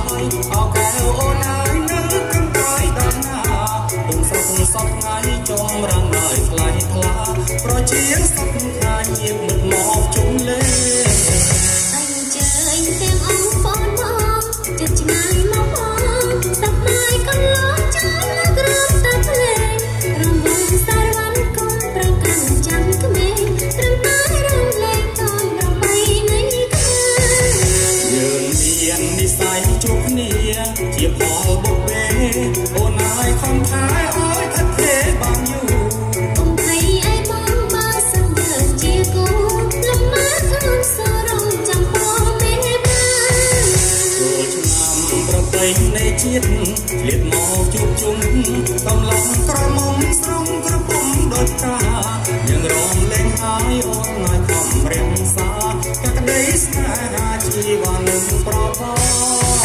យអោកែវអូនហើយនៅកំកាយដល់ណាពុំសុខសពថ្ងៃចងរំលាយថ្លៃថ្លាប្រជាសពថ្ងៃញាបមុខមកជុំលេអញជើញទាំងអង្គហ្វនមកចិត្តឆ្ងាយមកផងសប្បាយកន្លងចូលក្រំតាភ្លេងរំវងសារវ៉ាន់កុំប្រកាន់ចាំក្មេងត្រឹមតែរំលែងតនរបីនៃខ្លួនយើងមាននិស័យជួបគ្នាជាផលបុព្វេអូនហើយខំថែអើយថិតទេបានយូរកុំភ័យអីបងបើសិនយើងជាគូលំមាខ្លួនសរងចាំផងមេបានចូលឆ្នាំប្រពៃណីជាតិលៀបមកជួបជុំកំឡុងក្រមុំស្រងក្រពុំដូចតាយើងរំលែងហើយអូនហើយខំរៀងសាកក្តីស្នេហាជីវ៉ានឹងប្រផ